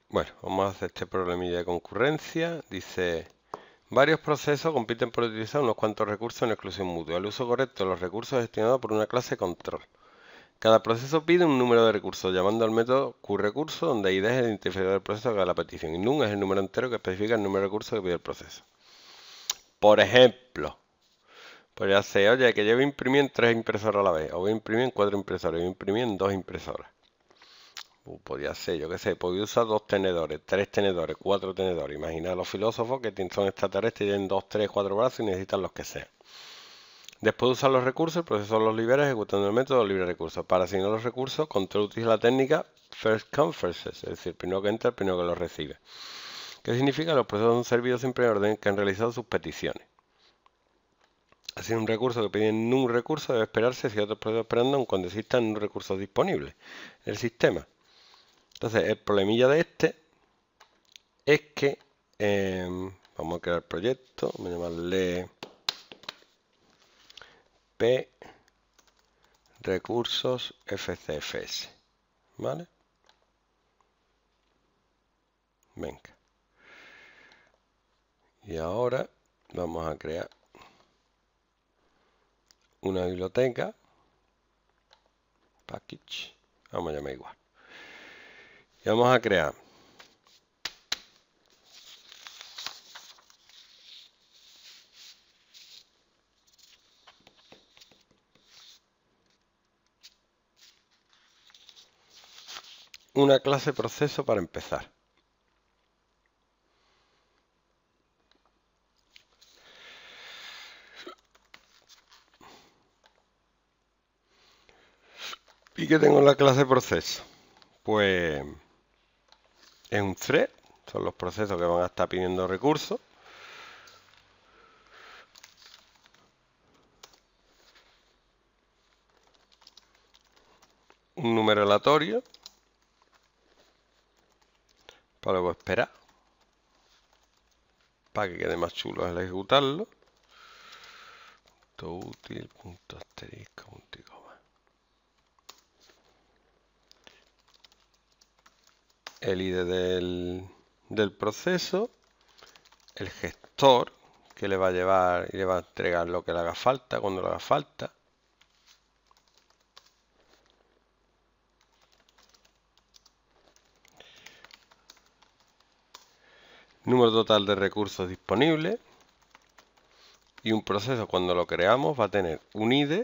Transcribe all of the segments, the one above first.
Bueno, vamos a hacer este problemilla de concurrencia. Dice, varios procesos compiten por utilizar unos cuantos recursos en exclusión mutua. El uso correcto de los recursos es gestionado por una clase control. Cada proceso pide un número de recursos, llamando al método QRecurso, donde id es el identificador del proceso que da la petición y num es el número entero que especifica el número de recursos que pide el proceso. Por ejemplo, podría ser, oye, que yo voy a imprimir en 3 impresoras a la vez, o voy a imprimir en 4 impresoras, voy a imprimir en 2 impresoras. Podría ser, yo qué sé, podría usar 2 tenedores, 3 tenedores, 4 tenedores. Imagina a los filósofos que son extraterrestres, tienen 2, 3, 4 brazos y necesitan los que sean. Después de usar los recursos, el procesador los libera ejecutando el método libre recursos. Para asignar los recursos, control utiliza la técnica first come first served, es decir, primero que entra, primero que los recibe. ¿Qué significa? Los procesos son servidos siempre en orden que han realizado sus peticiones. Así, un recurso que pide un recurso debe esperarse si otros procesos esperando aun cuando existan un recurso disponible en el sistema. Entonces, el problemilla de este es que vamos a crear el proyecto, voy a llamarle P recursos FCFS, ¿vale? Venga. Y ahora vamos a crear una biblioteca, package, vamos a llamar igual. Y vamos a crear una clase proceso para empezar. ¿Y qué tengo en la clase proceso? Pues es un thread, son los procesos que van a estar pidiendo recursos. Un número aleatorio para luego esperar para que quede más chulo al ejecutarlo. Útil, punto asterisco, punto y coma. El ID del proceso, el gestor que le va a llevar y le va a entregar lo que le haga falta cuando le haga falta. Número total de recursos disponibles. Y un proceso cuando lo creamos va a tener un ID,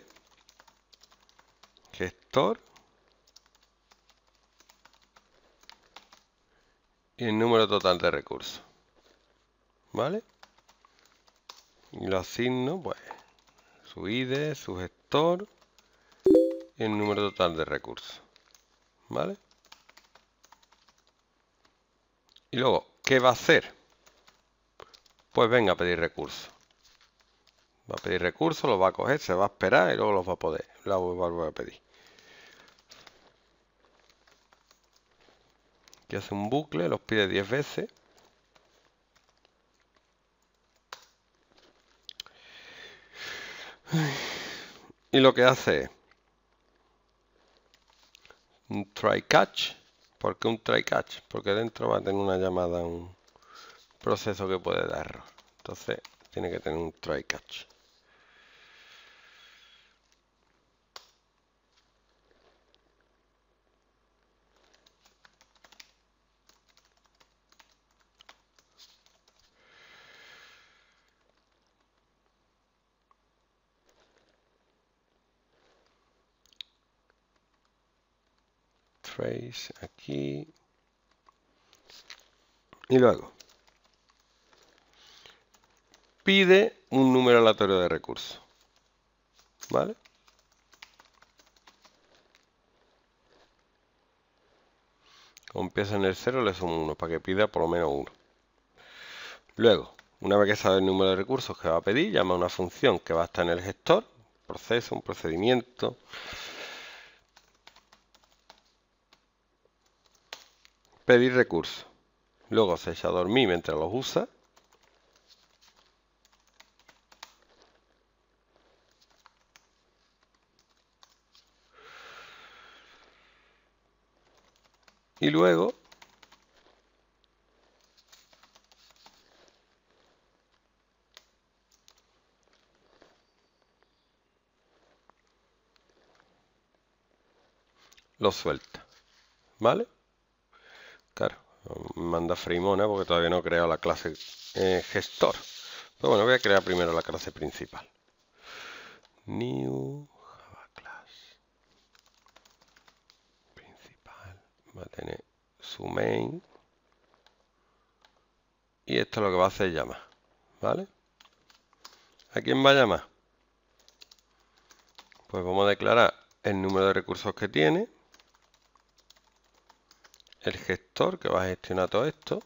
gestor y el número total de recursos. ¿Vale? Y lo asigno, pues, su ID, su gestor y el número total de recursos. ¿Vale? Y luego, ¿qué va a hacer? Pues venga a pedir recursos. Va a pedir recursos, los va a coger, se va a esperar y luego los va a poder. La va a pedir. Aquí hace un bucle, los pide 10 veces. Y lo que hace es un try catch. ¿Por qué un try catch? Porque dentro va a tener una llamada, un proceso que puede dar error. Entonces tiene que tener un try catch. Trace aquí. Y luego pide un número aleatorio de recursos. ¿Vale? Como empieza en el 0, le sumo 1 para que pida por lo menos 1. Luego, una vez que sabe el número de recursos que va a pedir, llama a una función que va a estar en el gestor, proceso, un procedimiento. Pedir recursos. Luego se echa a dormir mientras los usa. Y luego lo suelta. ¿Vale? Claro, me manda Freimona porque todavía no he creado la clase gestor. Pero bueno, voy a crear primero la clase principal. New Java Class principal. Va a tener su main. Y esto lo que va a hacer es llamar. ¿Vale? ¿A quién va a llamar? Pues vamos a declarar el número de recursos que tiene. El gestor que va a gestionar todo esto.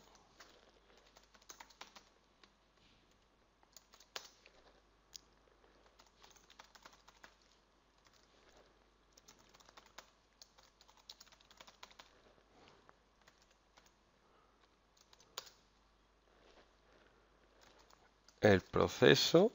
El proceso.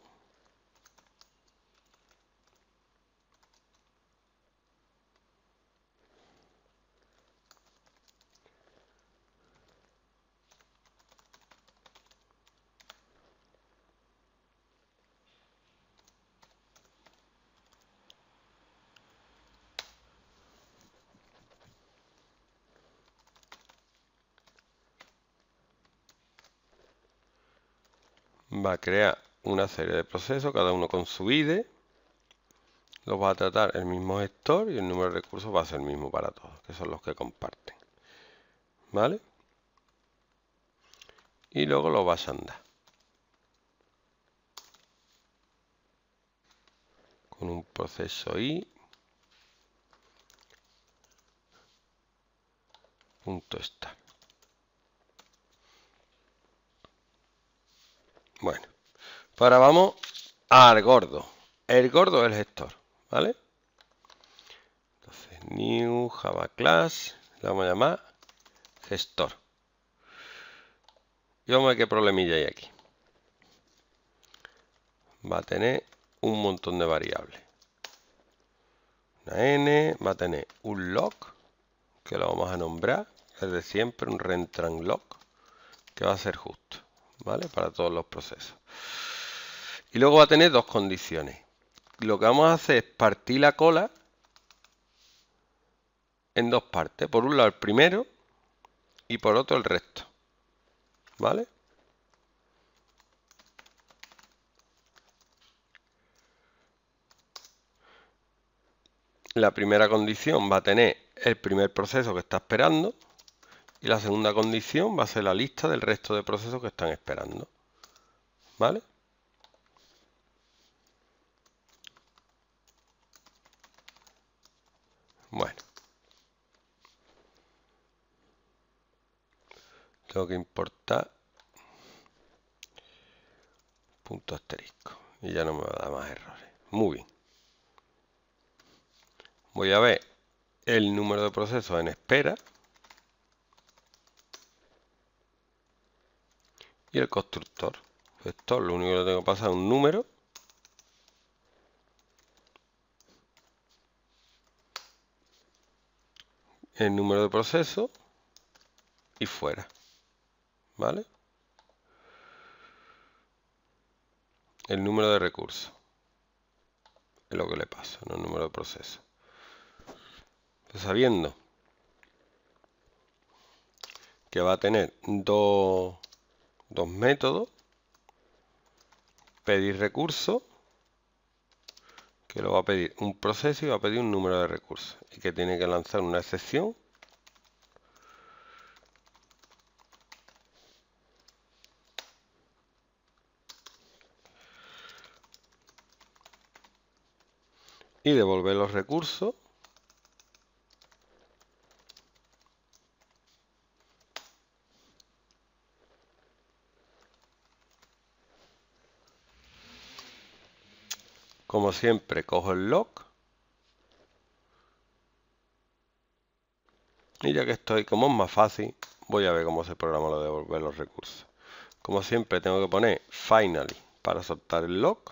Va a crear una serie de procesos, cada uno con su ID. Los va a tratar el mismo gestor y el número de recursos va a ser el mismo para todos, que son los que comparten. ¿Vale? Y luego los vas a andar. Con un proceso i. Punto start. Bueno, pues ahora vamos al gordo. El gordo es el gestor, ¿vale? Entonces, new Java class, le vamos a llamar gestor. Y vamos a ver qué problemilla hay aquí. Va a tener un montón de variables. Una n, va a tener un log, que lo vamos a nombrar, desde siempre un rentran log, que va a ser justo, ¿vale? Para todos los procesos. Y luego va a tener dos condiciones. Lo que vamos a hacer es partir la cola en dos partes. Por un lado el primero y por otro el resto. ¿Vale? La primera condición va a tener el primer proceso que está esperando y la segunda condición va a ser la lista del resto de procesos que están esperando. ¿Vale? Bueno. Tengo que importar punto asterisco y ya no me va a dar más errores. Muy bien. Voy a ver el número de procesos en espera y el constructor. Esto lo único que le tengo que pasar es un número el número de procesos y fuera. ¿Vale? El número de recursos es lo que le pasa, no el número de procesos. Pues sabiendo que va a tener dos métodos, pedir recursos, que lo va a pedir un proceso y va a pedir un número de recursos, y que tiene que lanzar una excepción y devolver los recursos como siempre. Cojo el log y ya que estoy, como es más fácil, voy a ver cómo se programa lo de devolver los recursos. Como siempre tengo que poner finally para soltar el log.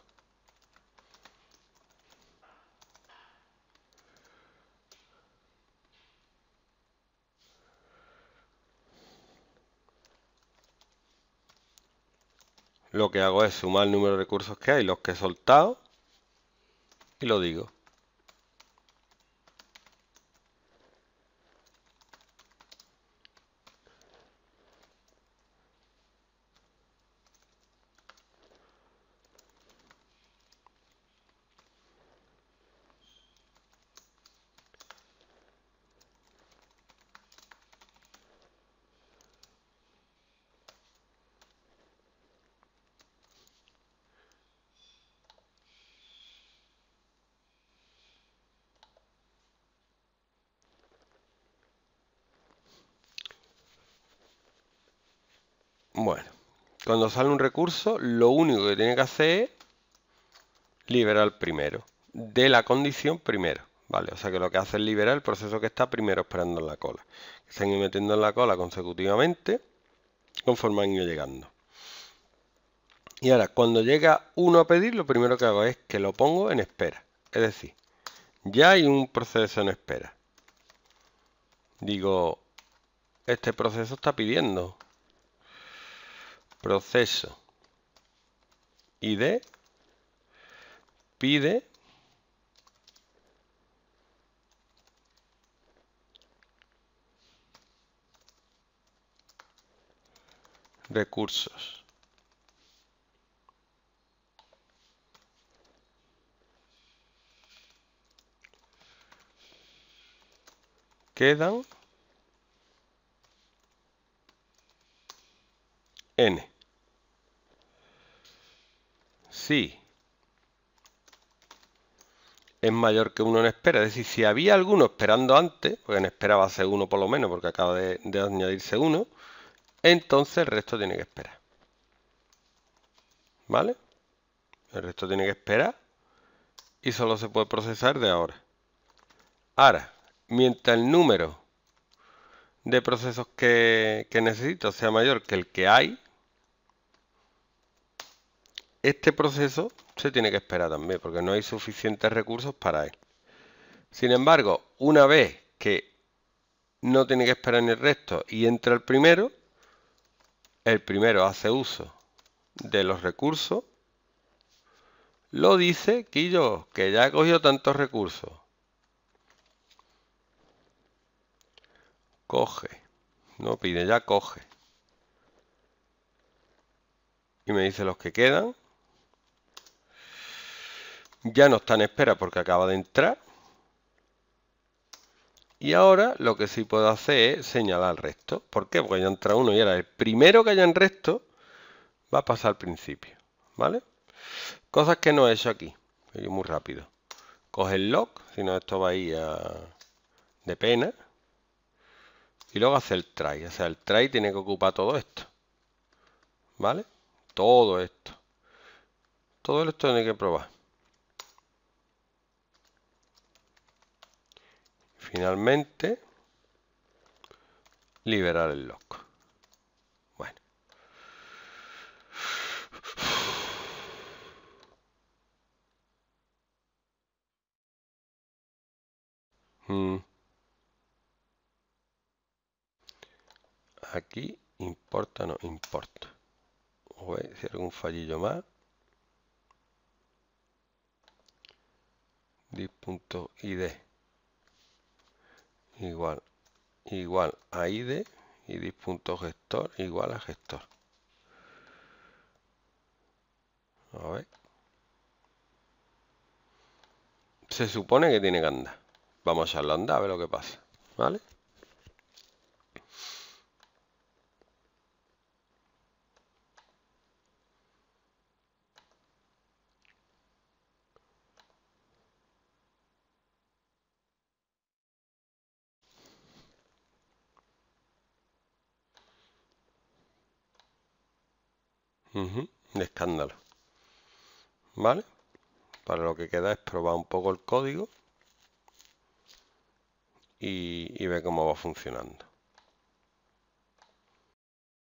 Lo que hago es sumar el número de recursos que hay, los que he soltado, y lo digo. Bueno, cuando sale un recurso, lo único que tiene que hacer es liberar el primero, de la condición primero, ¿vale? O sea que lo que hace es liberar el proceso que está primero esperando en la cola. Se han ido metiendo en la cola consecutivamente conforme han ido llegando. Y ahora, cuando llega uno a pedir, lo primero que hago es que lo pongo en espera. Es decir, ya hay un proceso en espera. Digo, este proceso está pidiendo. Proceso ID pide recursos. Quedan n. Si es mayor que uno en espera, es decir, si había alguno esperando antes, porque en espera va a ser uno por lo menos, porque acaba de añadirse uno, entonces el resto tiene que esperar. ¿Vale? El resto tiene que esperar y solo se puede procesar de ahora. Ahora, mientras el número de procesos que necesito sea mayor que el que hay, este proceso se tiene que esperar también, porque no hay suficientes recursos para él. Sin embargo, una vez que no tiene que esperar ni el resto y entra el primero hace uso de los recursos, lo dice Quillo, que ya he cogido tantos recursos. Coge, no pide, ya coge. Y me dice los que quedan. Ya no está en espera porque acaba de entrar. Y ahora lo que sí puedo hacer es señalar el resto. ¿Por qué? Porque ya entra uno y ahora el primero que haya en resto va a pasar al principio. ¿Vale? Cosas que no he hecho aquí. Muy rápido. Coge el log, si no esto va a ir de pena. Y luego hace el try. O sea, el try tiene que ocupar todo esto. ¿Vale? Todo esto. Todo esto tiene que probar. Finalmente, liberar el lock. Bueno. Aquí importa, no importa. Voy a hacer algún fallillo más. Div.id igual a id y div.gestor igual a gestor. A ver. Se supone que tiene que andar. Vamos a echarlo a andar a ver lo que pasa. ¿Vale? De escándalo. ¿Vale? Para lo que queda es probar un poco el código y ver cómo va funcionando.